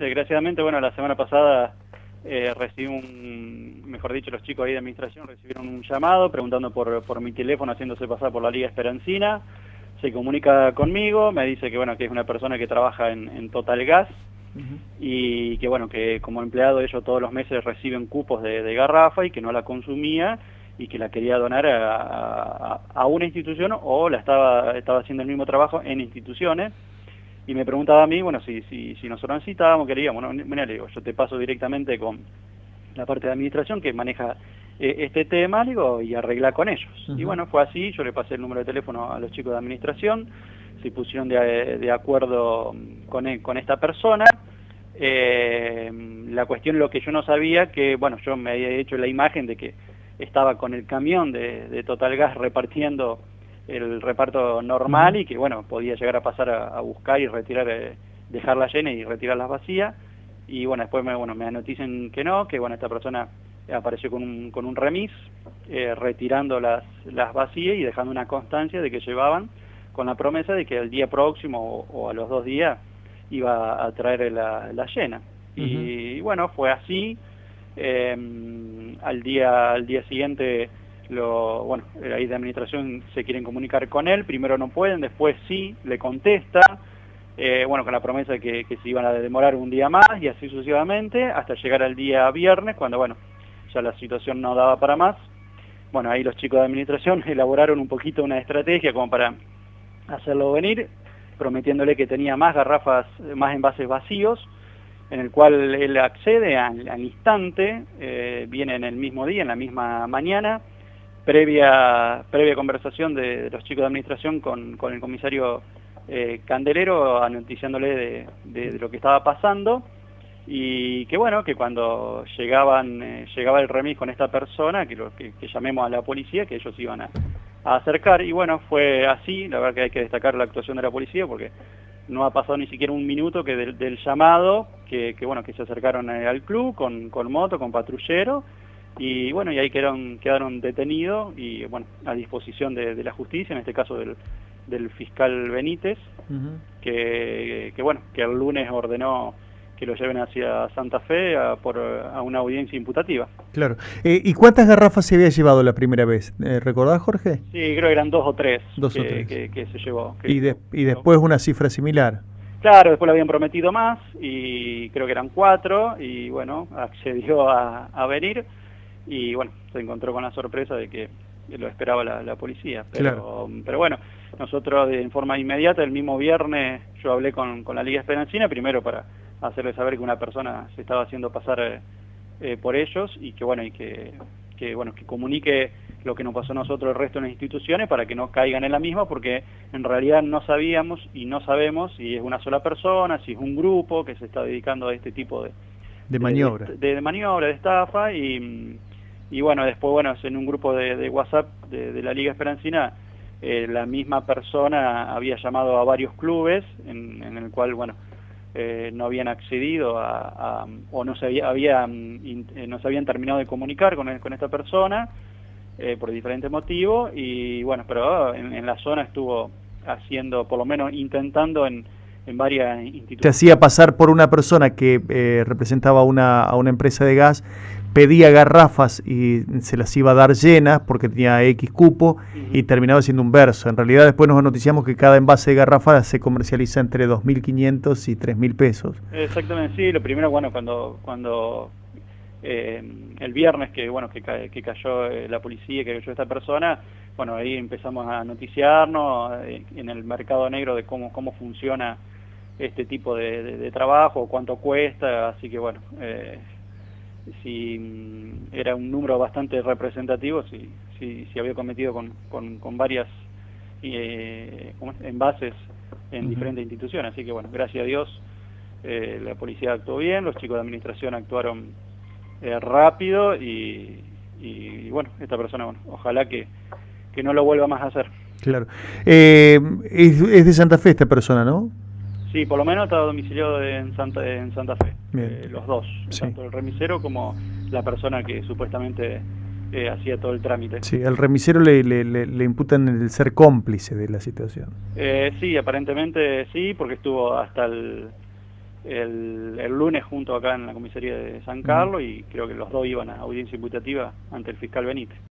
Desgraciadamente, bueno, la semana pasada recibí mejor dicho, los chicos ahí de administración recibieron un llamado preguntando por mi teléfono, haciéndose pasar por la Liga Esperancina. Se comunica conmigo, me dice que bueno, que es una persona que trabaja en Total Gas y que bueno, que como empleado ellos todos los meses reciben cupos de garrafa y que no la consumía y que la quería donar a una institución o estaba haciendo el mismo trabajo en instituciones. Y me preguntaba a mí, bueno, si nosotros necesitábamos, queríamos, bueno, mira, le digo, yo te paso directamente con la parte de administración que maneja este tema, digo, y arregla con ellos. Y bueno, fue así, yo le pasé el número de teléfono a los chicos de administración, se pusieron de acuerdo con esta persona. La cuestión, lo que yo no sabía, que bueno, yo me había hecho la imagen de que estaba con el camión de Total Gas repartiendo el reparto normal y que bueno, podía llegar a pasar a buscar y retirar, dejarla llena y retirarlas vacías. Y bueno, después me anotician que no, que bueno, esta persona apareció con un remis retirando las vacías y dejando una constancia de que llevaban, con la promesa de que el día próximo o a los 2 días iba a traer la llena. Y bueno, fue así. Al día siguiente bueno, ahí de administración se quieren comunicar con él, primero no pueden, después sí, le contesta, bueno, con la promesa de que se iban a demorar un día más y así sucesivamente, hasta llegar al día viernes, cuando bueno, ya la situación no daba para más. Bueno, ahí los chicos de administración elaboraron un poquito una estrategia como para hacerlo venir, prometiéndole que tenía más garrafas, más envases vacíos, en el cual él accede al instante, viene en el mismo día, en la misma mañana, previa conversación de los chicos de administración con el comisario Candelero, anoticiándole de lo que estaba pasando, y que bueno, que cuando llegaba el remis con esta persona, que llamemos a la policía, que ellos iban a acercar, y bueno, fue así. La verdad que hay que destacar la actuación de la policía, porque no ha pasado ni siquiera un minuto que del llamado, que bueno, que se acercaron al club con moto, con patrullero, y bueno, y ahí quedaron detenidos y bueno, a disposición de la justicia, en este caso del fiscal Benítez, que bueno, que el lunes ordenó que lo lleven hacia Santa Fe a una audiencia imputativa. Claro. ¿Y cuántas garrafas se había llevado la primera vez? ¿Recordás, Jorge? Sí, creo que eran 2 o 3 que se llevó. Y después una cifra similar. Claro, después le habían prometido más y creo que eran 4 y bueno, accedió a venir y bueno, se encontró con la sorpresa de que lo esperaba la policía. Pero bueno, nosotros en forma inmediata, el mismo viernes, yo hablé con la Liga Esperancina, primero para hacerle saber que una persona se estaba haciendo pasar por ellos y que bueno, que comunique lo que nos pasó a nosotros el resto de las instituciones para que no caigan en la misma, porque en realidad no sabíamos y no sabemos si es una sola persona, si es un grupo que se está dedicando a este tipo de maniobra. De maniobra, de estafa, y bueno, después bueno, en un grupo de WhatsApp de la Liga Esperancina, la misma persona había llamado a varios clubes en el cual bueno, no habían accedido o no se habían terminado de comunicar con esta persona por diferentes motivos, y bueno, pero en la zona estuvo haciendo, por lo menos intentando en varias instituciones. Se hacía pasar por una persona que representaba a una empresa de gas, pedía garrafas y se las iba a dar llenas porque tenía X cupo y terminaba siendo un verso. En realidad después nos noticiamos que cada envase de garrafa se comercializa entre 2.500 y 3.000 pesos. Exactamente, sí. Lo primero, bueno, cuando el viernes que cayó la policía, que cayó esta persona, bueno, ahí empezamos a noticiarnos en el mercado negro de cómo funciona este tipo de trabajo, cuánto cuesta, así que bueno, si era un número bastante representativo, si había cometido con varias envases en diferentes instituciones, así que bueno, gracias a Dios la policía actuó bien, los chicos de administración actuaron rápido y bueno, esta persona, bueno, ojalá que no lo vuelva más a hacer. Claro. Es de Santa Fe esta persona, ¿no? Sí, por lo menos está domiciliado en Santa Fe, los dos, sí. Tanto el remisero como la persona que supuestamente hacía todo el trámite. Sí, al remisero le imputan el ser cómplice de la situación. Sí, aparentemente sí, porque estuvo hasta el lunes junto acá en la comisaría de San Carlos y creo que los dos iban a audiencia imputativa ante el fiscal Benítez.